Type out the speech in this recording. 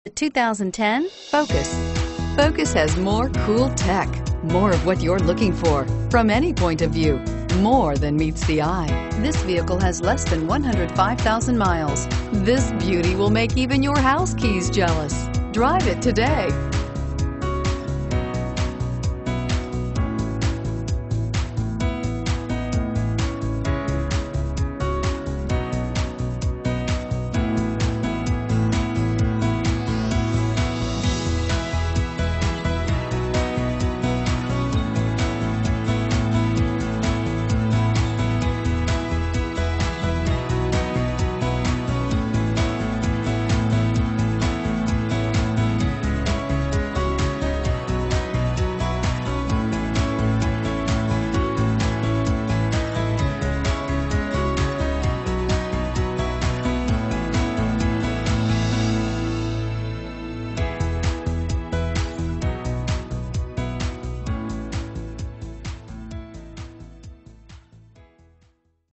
The 2010 Focus. Focus has more cool tech, more of what you're looking for. From any point of view, more than meets the eye. This vehicle has less than 105,000 miles. This beauty will make even your house keys jealous. Drive it today.